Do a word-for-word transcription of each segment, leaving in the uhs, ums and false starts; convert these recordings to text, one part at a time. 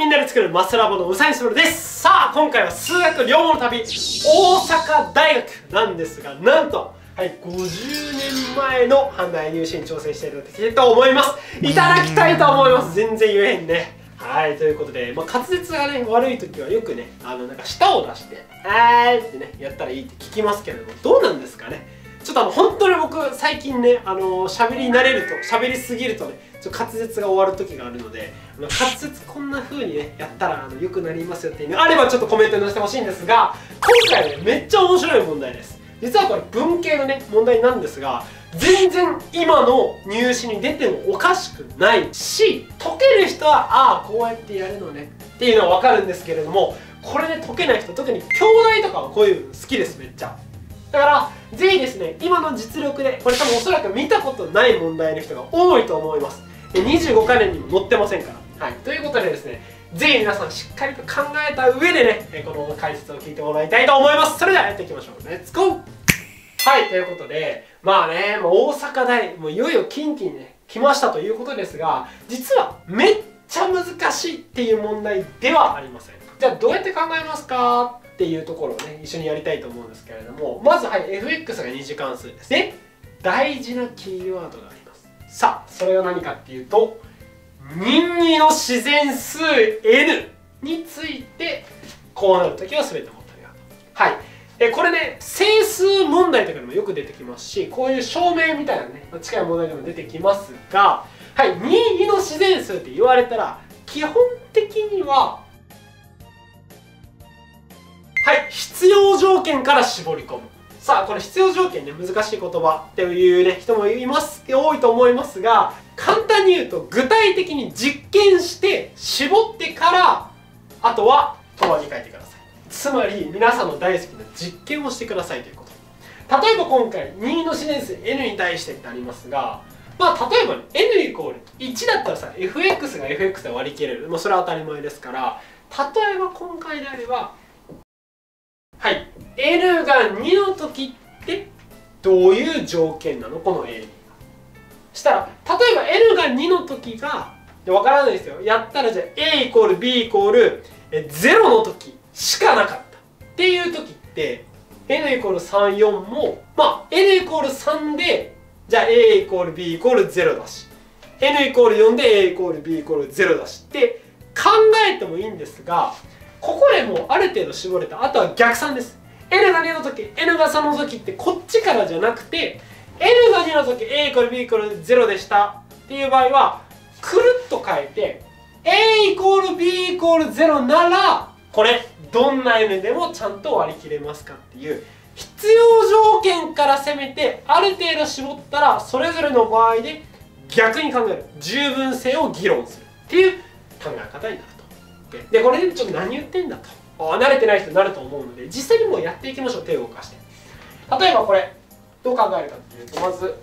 みんなで作るマスラボのうさぎするです。さあ、今回は数学両物旅大阪大学なんですが、なんとはい、ごじゅうねんまえの阪大入試に挑戦していただきたいと思います。いただきたいと思います。全然言えへんね。はい、ということで、まあ、滑舌がね、悪い時はよくね、あの、なんか舌を出して、あーってね、やったらいいって聞きますけれども、どうなんですかね。ちょっとあの、本当に僕、最近ね、あの、喋り慣れると、喋りすぎるとね、ちょっと滑舌が終わる時があるので、あの滑舌こんな風にね、やったら、あの、良くなりますよっていうのがあれば、ちょっとコメントに載せてほしいんですが、今回ね、めっちゃ面白い問題です。実はこれ、文系のね、問題なんですが、全然今の入試に出てもおかしくないし、解ける人はああこうやってやるのねっていうのは分かるんですけれども、これで解けない人、特に兄弟とかはこういうの好きです。めっちゃだからぜひですね、今の実力でこれ多分おそらく見たことない問題の人が多いと思います。にじゅうごかれんにも載ってませんから。はい、ということでですね、ぜひ皆さんしっかりと考えた上でね、この解説を聞いてもらいたいと思います。それではやっていきましょう。レッツゴー。はい、ということで、まあね、もう大阪大、もういよいよ近畿にね、来ましたということですが、実はめっちゃ難しいっていう問題ではありません。じゃあどうやって考えますかっていうところをね、一緒にやりたいと思うんですけれども、まずはい、エフエックス が二次関数です。で、大事なキーワードがあります。さあ、それは何かっていうと、任意の自然数 n について、こうなるときは全て持ってあるよと。はい。えこれね、整数問題とかでもよく出てきますし、こういう証明みたいなね、近い問題でも出てきますが、はい、任意の自然数って言われたら、基本的には、はい、必要条件から絞り込む。さあ、これ必要条件ね、難しい言葉っていうね、人もいます、多いと思いますが、簡単に言うと、具体的に実験して、絞ってから、あとは、答に書いてください。つまり皆さんの大好きな実験をしてくださいということ。例えば今回任意の自然数 n に対してってありますが、まあ例えば、ね、n イコールいちだったらさ エフエックス が エフエックス で割り切れる、まあ、それは当たり前ですから、例えば今回であればはい n がにの時ってどういう条件なのこの a したら、例えば n がにの時がわからないですよ。やったらじゃあ a イコール b イコールゼロの時しかなかったっていう時って n イコールさん、よんもまあ n イコールさんでじゃあ a イコール b イコールゼロだし n イコールよんで a イコール b イコールゼロだしって考えてもいいんですが、ここでもうある程度絞れた。あとは逆算です。 n がにの時 n がさんの時ってこっちからじゃなくて n がにの時 a イコール b イコールゼロでしたっていう場合はくるっと変えて a イコール b イコールゼロならこれどんな n でもちゃんと割り切れますかっていう必要条件から攻めてある程度絞ったらそれぞれの場合で逆に考える十分性を議論するっていう考え方になると。でこれでちょっと何言ってんだと慣れてない人になると思うので実際にもうやっていきましょう。手を動かして例えばこれどう考えるかっていうと、まず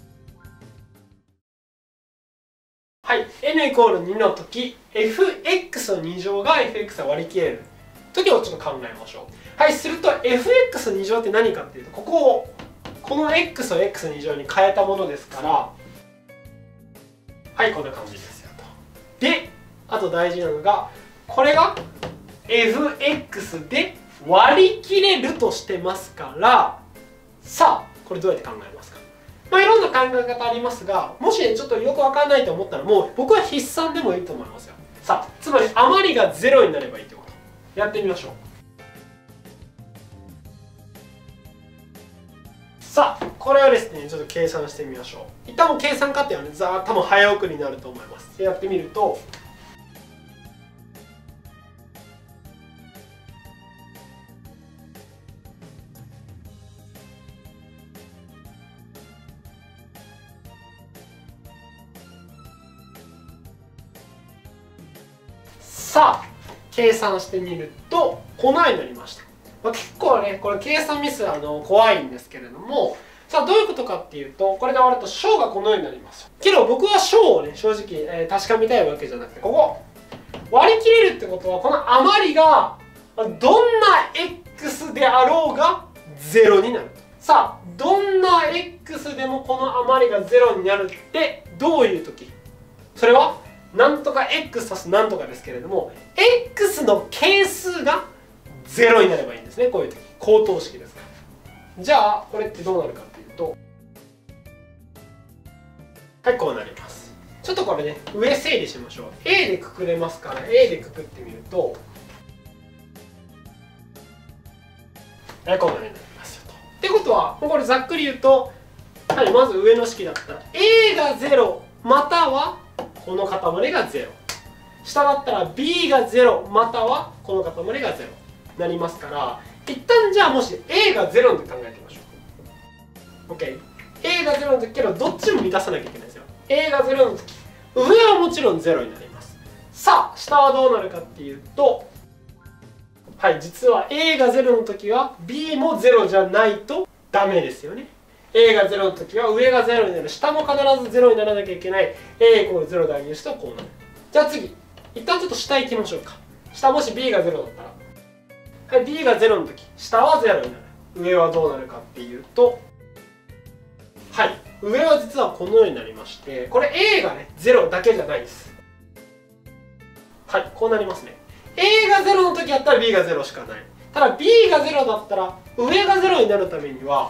はい n イコールにの時 エフエックス のに乗が エフエックス を割り切れる時をちょっと考えましょう。はい、すると エフエックスに乗って何かっていうと、ここをこの x を エックスに乗に変えたものですから、はい、こんな感じですよと。で、あと大事なのがこれが エフエックス で割り切れるとしてますから、さあこれどうやって考えますか。まあいろんな考え方ありますが、もし、ね、ちょっとよくわかんないと思ったらもう僕は筆算でもいいと思いますよ。さあつまり余りがゼロになればいいってこと。やってみましょう。さあこれをですねちょっと計算してみましょう。一旦もう計算過程はねざーっと多分早送りになると思います。やってみるとさあ計算してみるとこのようになりました。まあ、結構ねこれ計算ミスあの怖いんですけれども、さあどういうことかっていうと、これで割ると小がこのようになります。けど僕は小をね正直、えー、確かめたいわけじゃなくて、ここ割り切れるってことはこの余りがどんな x であろうがゼロになる。さあどんな x でもこの余りがゼロになるってどういう時？それはなんとか x 足すなんとかですけれども x の係数がゼロになればいいんですね。こういう時口頭式ですから。じゃあこれってどうなるかっていうと、はいこうなります。ちょっとこれね上整理しましょう。 A でくくれますから A でくくってみると、はいこうなりますよと。ってことはもうこれざっくり言うと、はい、まず上の式だったら A がゼロまたはこの塊がゼロ、下だったら B がゼロまたはこの塊がゼロになりますから、一旦じゃあもし A がゼロで考えてみましょう。 OK、 A がゼロの時けどどっちも満たさなきゃいけないですよ。 A がゼロの時上はもちろんゼロになります。さあ下はどうなるかっていうと、はい実は A がゼロの時は B もゼロじゃないとダメですよね。 A がゼロの時は上がゼロになる、下も必ずゼロにならなきゃいけない。 A イコールゼロ代入してこうなる。じゃあ次一旦ちょっと下行きましょうか。下もし B がゼロだったら、はい、B がゼロの時下はゼロになる。上はどうなるかっていうと、はい上は実はこのようになりまして、これ A がねゼロだけじゃないです。はいこうなりますね。 A がゼロの時やったら B がゼロしかない。ただ B がゼロだったら上がゼロになるためには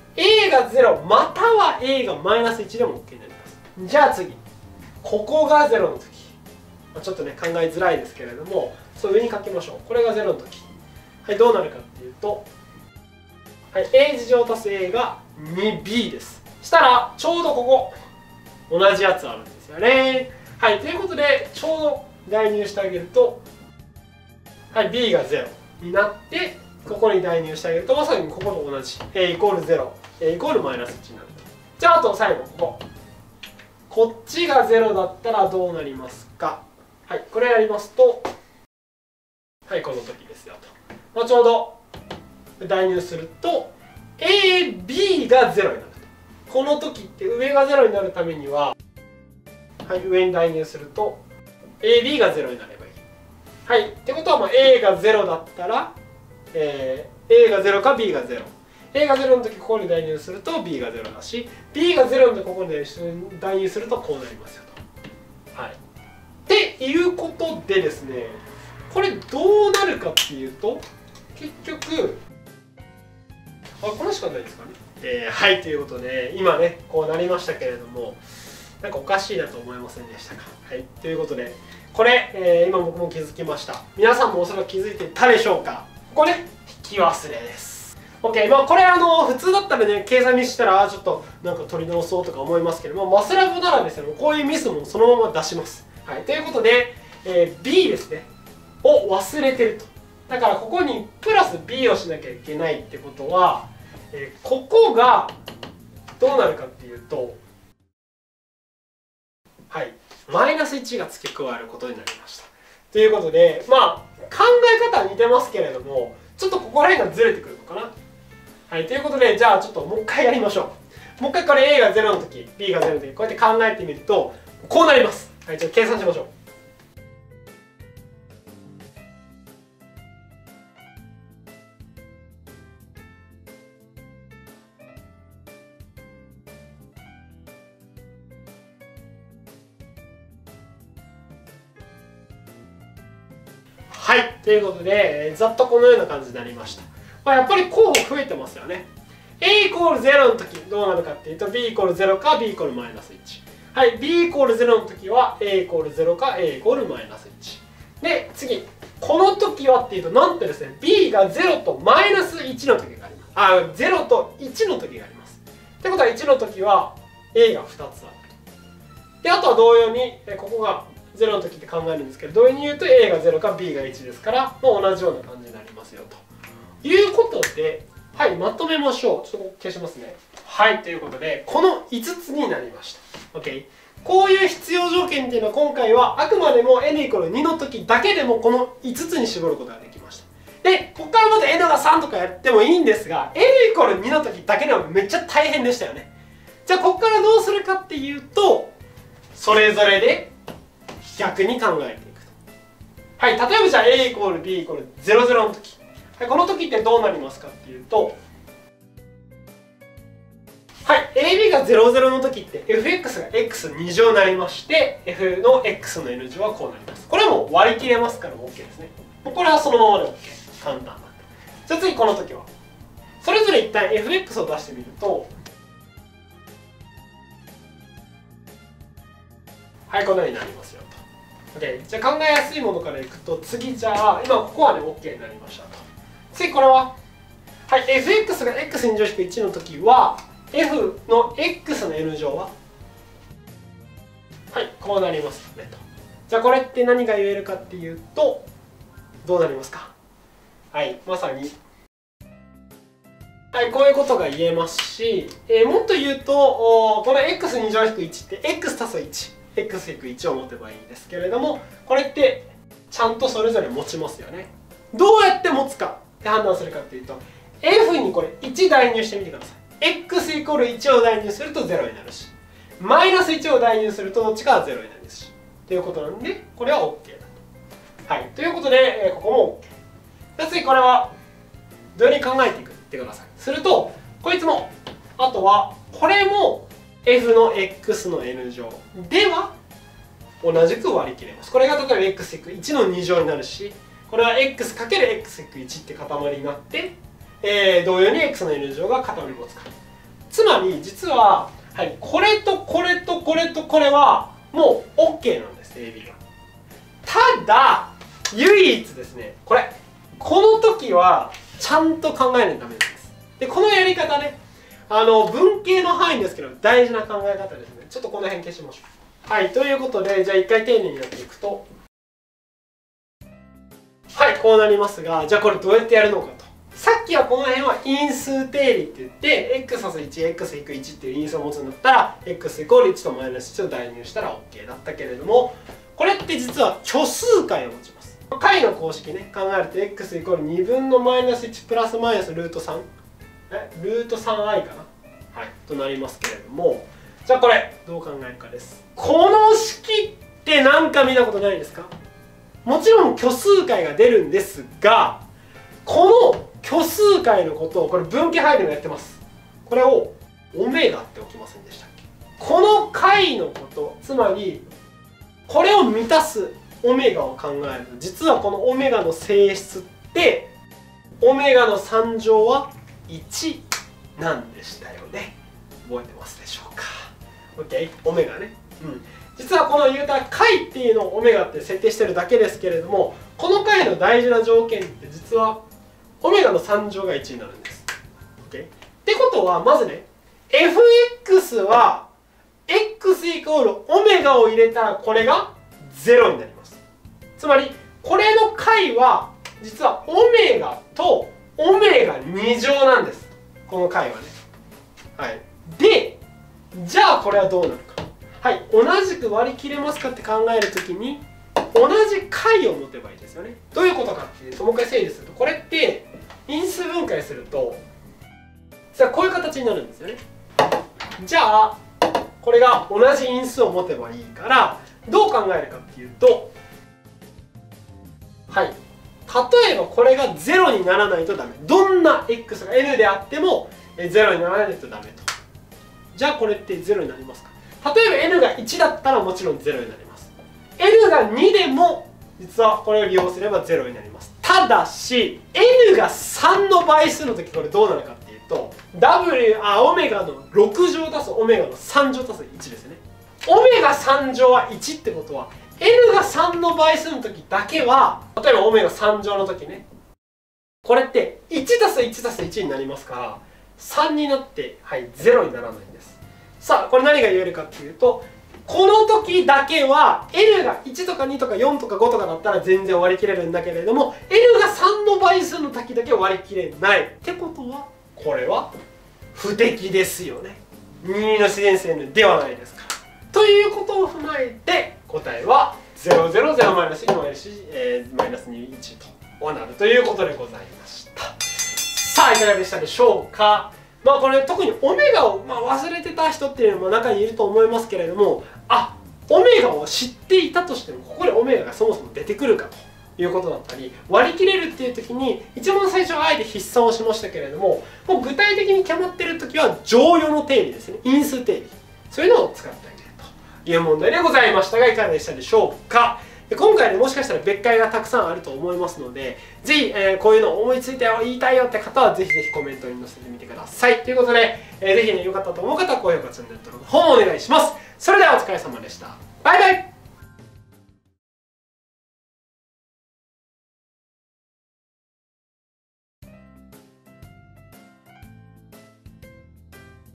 A がゼロまたは A がマイナスいちでも OK になります。じゃあ次ここがゼロの時、ちょっとね考えづらいですけれども、そう上に書きましょう。これがゼロの時、はいどうなるかっていうと、はい、A 次乗足す A が にビー です。したらちょうどここ同じやつあるんですよね。はいということでちょうど代入してあげると、はい B がゼロになってここに代入してあげるとまさにここと同じ A イコールゼロ A イコールマイナスいちになると。じゃああと最後こここっちがゼロだったらどうなりますか。はいこれやりますと、はいこの時ですよと、まあ、ちょうど代入すると エービー がゼロになると。この時って上がゼロになるためには、はい、上に代入すると エービー がゼロになればいい。はいってことはまあ A がゼロだったら、えー、A がゼロか B がゼロ、 A がゼロの時ここに代入すると B がゼロだし B がゼロの時ここに代入するとこうなりますよと。はいっていうことでですね、これどうなるかっていうと結局あこれしかないですかね。えー、はいということで今ねこうなりましたけれども、なんかおかしいなと思いませんでしたか。はいということでこれ、えー、今僕も気づきました。皆さんもおそらく気づいていたでしょうか。ここね引き忘れです。 OK、まあこれあの普通だったらね計算ミスしたらちょっとなんか取り直そうとか思いますけども、マスラボならですねこういうミスもそのまま出します。はいということで、えー、B ですねを忘れてると。だからここにプラス B をしなきゃいけないってことは、えー、ここがどうなるかっていうと、はいマイナスいちが付け加えることになりました。ということでまあ考え方は似てますけれどもちょっとここら辺がずれてくるのかな。はいということでじゃあちょっともう一回やりましょう。もう一回これ A がゼロの時 B がゼロの時こうやって考えてみるとこうなります。はいちょっと計算しましょう。はいということで、えー、ざっとこのような感じになりました。まあ、やっぱり候補増えてますよね。A イコールゼロの時どうなるかっていうと B イコールゼロか B イコールマイナスいち。はい B イコールゼロの時は A イコールゼロか A イコールマイナスいち。で次この時はっていうとなんとですね B がゼロとマイナスいちの時があります。あゼロといちの時があります。ってことはいちの時は A がふたつある。であとは同様にここがゼロの時って考えるんですけど、同様に言うと A がゼロか B がいちですから、もう同じような感じになりますよということで、はい、まとめましょう。ちょっと消しますね。はいということでこのいつつになりました。 OK、 こういう必要条件っていうのは今回はあくまでも N イコールにの時だけでもこのいつつに絞ることができました。でここからまた N がさんとかやってもいいんですが N イコールにの時だけでもめっちゃ大変でしたよね。じゃあここからどうするかっていうとそれぞれで逆に考えていくと。はい例えばじゃあ A イコール B イコールゼロゼロの時、はい、この時ってどうなりますかっていうと、はいエービー がゼロゼロの時って エフエックス が エックスに 乗になりまして F の X の N 乗はこうなります。これはもう割り切れますから OK ですね。もうこれはそのままで OK。簡単なんで。じゃあ次この時はそれぞれ一旦 エフエックス を出してみると、はいこのようになりますよと。OK。じゃあ考えやすいものからいくと、次じゃあ今ここはね OK になりましたと。次これははい エフエックス が エックスに 乗引くいちの時は F の X の N 乗ははいこうなりますよねと。じゃあこれって何が言えるかっていうとどうなりますか。はいまさにはいこういうことが言えますし、えー、もっと言うとこの エックスに 乗引くいちって X 足すいち エックス 引くいちを持てばいいんですけれども、これってちゃんとそれぞれ持ちますよね。どうやって持つかって判断するかっていうと F にこれいち代入してみてください。 X イコールいちを代入するとゼロになるし、マイナスいちを代入するとどっちかはゼロになるしということなんで、これは OK だと。はいということで、えー、ここも OK。 じゃあ次これはどういうふうに考えていくってください。するとこいつもあとはこれも F の X の N 乗では同じく割り切れます。これが例えば エックス いちのに乗になるし、これは X かける エックス いちって塊になって、えー、同様に X の N 乗が塊に持つから。つまり実は、はい、これとこれとこれとこれはもう OK なんです エービー は。ただ唯一ですねこれこの時はちゃんと考えないとダメなんです。でこのやり方ねあの文系の範囲ですけど大事な考え方ですね。ちょっとこの辺消しましょう。はいということでじゃあ一回丁寧にやっていくとはいこうなりますが、じゃあこれどうやってやるのかと。さっきはこの辺は因数定理って言って X 足すいち エックス 引くいちっていう因数を持つんだったら X イコールいちとマイナスいちを代入したら OK だったけれども、これって実は虚数解を持ちます。解の公式ね考えると X イコールにぶんのマイナスいちプラスマイナスルートさんえルート スリーアイ かなはいとなりますけれども、じゃあこれどう考えるかです。この式って何か見たことないですか。もちろん虚数解が出るんですが、この虚数解のことをこれ分岐配慮がやってます。これをオメガって置きませんでしたっけ。この解のこと、つまりこれを満たすオメガを考えると、実はこのオメガの性質ってオメガのさん乗はいちなんでしたよね。覚えてますでしょうか。 OK オメガね、うん実はこの言うたら解っていうのをオメガって設定してるだけですけれども、この解の大事な条件って実はオメガのさん乗がいちになるんです。OK？ ってことはまずね エフエックス は X イコールオメガを入れたらこれがゼロになります。つまりこれの解は実はオメガとオメガに乗なんです。この解はね。はい。でじゃあこれはどうなるか。はい、同じく割り切れますかって考えるときに同じ解を持てばいいですよね。どういうことかっていうともう一回整理すると、これって因数分解するとさあこういう形になるんですよね。じゃあこれが同じ因数を持てばいいからどう考えるかっていうと、はい例えばこれがゼロにならないとダメ。どんな X が N であってもゼロにならないとダメと。じゃあこれってゼロになりますか。例えば N がいちだったらもちろんゼロになります。N がにでも実はこれを利用すればゼロになります。ただし N がさんの倍数の時これどうなるかっていうと W あオメガのろく乗足すオメガのさん乗足すいちですね。オメガさん乗はいちってことは N がさんの倍数の時だけは、例えばオメガさん乗の時ねこれっていち足すいち足すいちになりますからさんになってはいゼロにならないんです。さあこれ何が言えるかっていうと、この時だけは N がいちとかにとかよんとかごとかだったら全然割り切れるんだけれども N がさんの倍数の時だけ割り切れないってことはこれは不適ですよね。にの自然数 N ではないですから。ということを踏まえて答えはゼロゼロゼロマイナスいちマイナスにいちとなるということでございました。さあいかがでしたでしょうか。まあこれ特にオメガをまあ忘れてた人っていうのも中にいると思いますけれども、あオメガを知っていたとしてもここでオメガがそもそも出てくるかということだったり、割り切れるっていう時に一番最初はあえて筆算をしましたけれども、もう具体的に決まってる時は乗与の定理ですね、因数定理、そういうのを使ってあげるという問題でございましたが、いかがでしたでしょうか。今回ね、もしかしたら別解がたくさんあると思いますので、ぜひ、えー、こういうのを思いついたよ、言いたいよって方はぜひぜひコメントに載せてみてください。ということで、えー、ぜひね、良かったと思う方は高評価、チャンネル登録、本をお願いします。それではお疲れ様でした。バイバイ。